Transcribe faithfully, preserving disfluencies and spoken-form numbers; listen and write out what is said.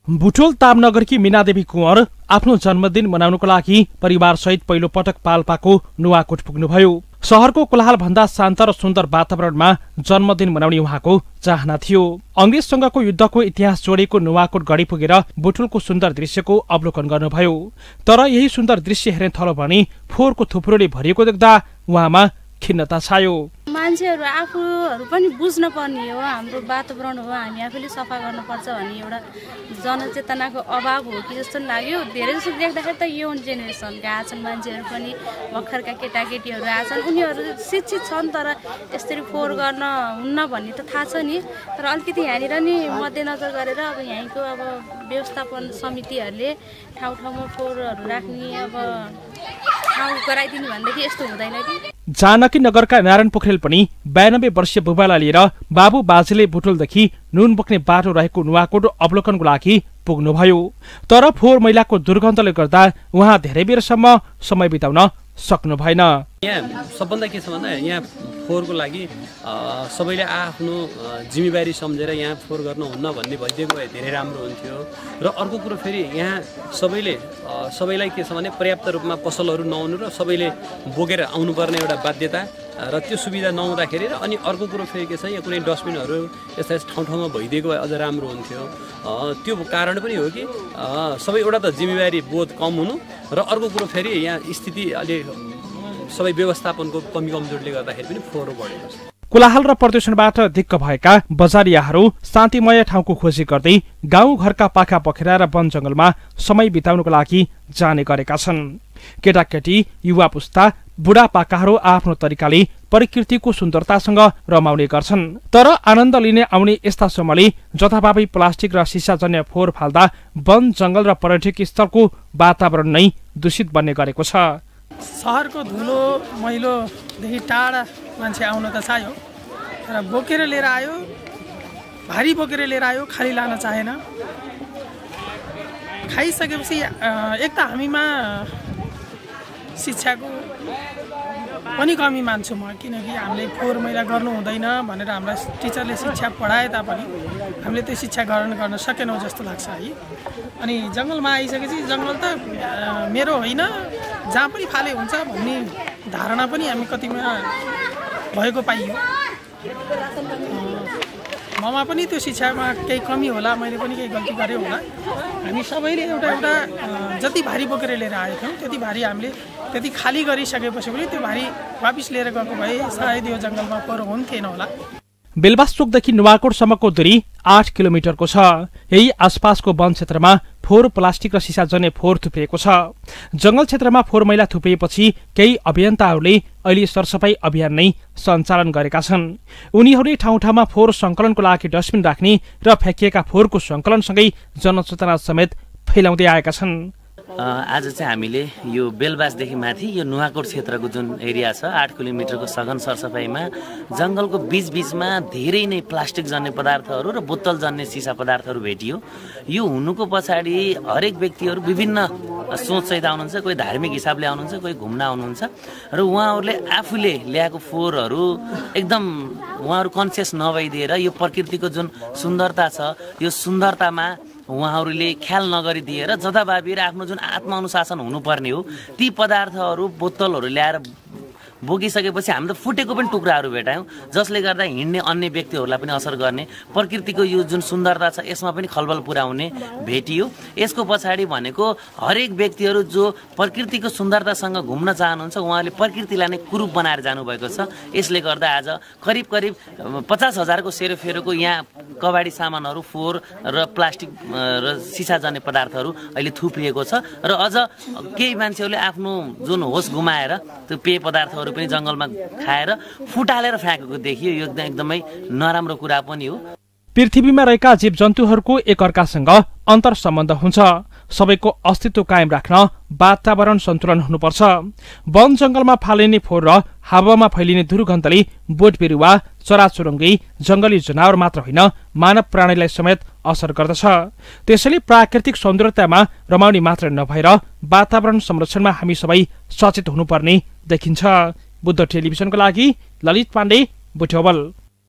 बुटोल तामनगरकी मीनादेवी कुँवर आफ्नो जन्मदिन मनाउनको लागि परिवारसहित पहिलो पटक पाल्पाको नुवाकोट पुग्नुभयो। शहरको कोलाहल भन्दा शान्त र सुन्दर वातावरणमा जन्मदिन मनाउने उहाँको चाहना थियो। अंग्रेजसँगको युद्धको इतिहास जोडेको नुवाकोट गढी पुगेर बुटोलको सुन्दर दृश्यको अवलोकन गर्नुभयो। तर यही सुन्दर दृश्य हेर्ने थलो भने फोहोरको थुप्रोले भरिएको देख्दा उहाँमा खिन्नता छायो। मान्छेहरू आफूहरू पनि बुझ्न पर्ने हो, हाम्रो वातावरण हो, हामी आफैले सफा गर्नुपर्छ भन्ने एउटा जनचेतनाको अभाव हो कि जस्तो लाग्यो। धेरै जस्तो देख्दाखेरि त यङ जेनेरेसनका आछन् मान्छेहरू पनि, भर्खरका केटाकेटीहरू आछन्, उनीहरू शिक्षित छन् तर यसरी फोहोर गर्न हुन्न भन्ने त थाहा छ नि। तर अलिकति यहाँनिर नि मध्यनजर गरेर अब यहीँको अब व्यवस्थापन समितिहरूले ठाउँ ठाउँमा फोहोरहरू राख्ने अब ठाउँ गराइदिनु भनेदेखि यस्तो हुँदैन कि। जानकी नगरका नारायण पोखरेल पनि बयानब्बे वर्षीय बुबालाई लिएर बाबु बाजेले बुटोलदेखि नुन बोक्ने बाटो रहेको नुवाकोट अवलोकनको लागि पुग्नुभयो। तर फोहोर मैलाको दुर्गन्धले गर्दा उहाँ धेरै बेरसम्म समय बिताउन सक्नु भएन। यहाँ सबभन्दा के छ भन्दा यहाँ फोहोरको लागि सबैले आफ्नो जिम्मेवारी सम्झेर यहाँ फोहोर गर्नुहुन्न भन्ने भइदिएको भए धेरै राम्रो हुन्थ्यो। र अर्को कुरो फेरि यहाँ सबैले सबैलाई के छ भने पर्याप्त रूपमा पसलहरू नहुनु र सबैले बोकेर आउनुपर्ने एउटा बाध्यता र त्यो सुविधा नहुँदाखेरि र अनि अर्को कुरो फेरि के छ यहाँ कुनै डस्टबिनहरू यस्ता यस्ता ठाउँ ठाउँमा भइदिएको भए अझ राम्रो हुन्थ्यो। त्यो कारण पनि हो कि सबै एउटा त जिम्मेवारी बोध कम हुनु र अर्को कुरो फेरि यहाँ स्थिति अलि सबै व्यवस्थापनको कमी कमजोरले गर्दाखेरि पनि फोहोर बढेको छ। कोलाहल र प्रदूषणबाट दिक्क भएका बजारियाहरू शान्तिमय ठाउँको खोजी गर्दै गाउँ घरका पाखा पखेरा र वन जंगलमा समय बिताउनको लागि जाने गरेका छन्। केटाकेटी, युवा पुस्ता, बुढापाकाहरू आफ्नो तरिकाले प्रकृतिको सुन्दरतासँग रमाउने गर्छन्। तर आनन्द लिने आउने यस्ता समयले जथाभावी प्लास्टिक र सिसाजन्य फोहोर फाल्दा वन जंगल र पर्यटक स्थलको वातावरण नै दूषित बन्ने गरेको छ। सहरको धुलो मैलोदेखि टाढा मान्छे आउन त चाह्यो, तर बोकेर लिएर आयो, भारी बोकेर लिएर आयो, खाली लान चाहेन। खाइसकेपछि एक त हामीमा शिक्षाको पनि कमी मान्छु म, किनकि हामीले फोहोर मैला गर्नु हुँदैन भनेर हामीलाई टिचरले शिक्षा पढाए तापनि हामीले त्यो शिक्षा ग्रहण गर्न सकेनौँ जस्तो लाग्छ है। अनि जङ्गलमा आइसकेपछि जङ्गल त मेरो होइन, जहाँ पनि फाले हुन्छ भन्ने धारणा पनि हामी कतिमा भएको पाइयो। ममा पनि त्यो शिक्षामा केही कमी होला, मैले पनि केही गल्ती गरेँ होला। हामी सबैले एउटा एउटा जति भारी बोकेर लिएर आएको थियौँ त्यति भारी हामीले त्यति खाली गरिसकेपछि पनि त्यो भारी वापिस लिएर गएको भए सायद यो जङ्गलमा फोहोर हुन्थेन होला। बेलबासचोकदेखि नुवाकोटसम्मको दूरी आठ किलोमिटरको छ। यही आसपासको वन क्षेत्रमा फोहोर, प्लास्टिक र सिसाजन्य फोहोर थुप्रिएको छ। जंगल क्षेत्रमा फोहोर मैला थुप्रिएपछि केही अभियन्ताहरूले अहिले सरसफाई अभियान नै सञ्चालन गरेका छन्। उनीहरूले ठाउँ ठाउँमा फोहोर संकलनको लागि डस्टबिन राख्ने र फ्याँकिएका फोहोरको संकलनसँगै जनचेतना समेत फैलाउँदै आएका छन्। आज चाहिँ हामीले यो बेलबासदेखि माथि यो नुवाकोट क्षेत्रको जुन एरिया छ आठ किलोमिटरको सघन सरसफाइमा जङ्गलको बीचबीचमा धेरै नै प्लास्टिक जन्य पदार्थहरू र बोतल जन्य सिसा पदार्थहरू भेटियो। यो हुनुको पछाडि हरेक व्यक्तिहरू विभिन्न सोचसहित आउनुहुन्छ, कोही धार्मिक हिसाबले आउनुहुन्छ, कोही घुम्न आउनुहुन्छ र उहाँहरूले आफूले ल्याएको फोहोरहरू एकदम उहाँहरू कन्सियस नभइदिएर यो प्रकृतिको जुन सुन्दरता छ यो सुन्दरतामा उहाँहरूले ख्याल नगरिदिएर जथाभावी र आफ्नो जुन आत्मअनुशासन हुनुपर्ने हो ती पदार्थहरू बोतलहरू ल्याएर बोकिसकेपछि हामी त फुटेको पनि टुक्राहरू भेटायौँ, जसले गर्दा हिँड्ने अन्य व्यक्तिहरूलाई पनि असर गर्ने, प्रकृतिको यो जुन सुन्दरता छ यसमा पनि खलबल पुर्याउने भेटियो। यसको पछाडि भनेको हरेक व्यक्तिहरू जो प्रकृतिको सुन्दरतासँग घुम्न चाहनुहुन्छ उहाँले प्रकृतिलाई नै कुरूप बनाएर जानुभएको छ। यसले गर्दा आज करिब करिब पचास हजारको सेरोफेरोको यहाँ कबाडी सामानहरू, फोहोर र प्लास्टिक र सिसाजन्य पदार्थहरू अहिले थुप्रिएको छ र अझ केही मान्छेहरूले आफ्नो जुन होस गुमाएर त्यो पेय पदार्थहरू पनि जंगलमा खाएर फुटालेर फ्याँकेको देखियो। यो एकदमै नराम्रो कुरा पनि हो। पृथ्वीमा रहेका जीव जन्तुहरूको एकअर्कासँग अन्तर सम्बन्ध हुन्छ। सबैको अस्तित्व कायम राख्न वातावरण सन्तुलन हुनुपर्छ। वन जंगलमा फालिने फोहोर र हावामा फैलिने दुर्गन्धले बोट बिरुवा, चराचुरुङ्गी, जंगली जनावर मात्र होइन मानव प्राणीलाई समेत असर गर्दछ। त्यसैले प्राकृतिक सौन्दर्यतामा रमाउने मात्र नभएर वातावरण संरक्षणमा हामी सबै सचेत हुनुपर्ने देखिन्छ। बुद्ध टेलिभिजनको लागि ललित पाण्डे, बुटवल।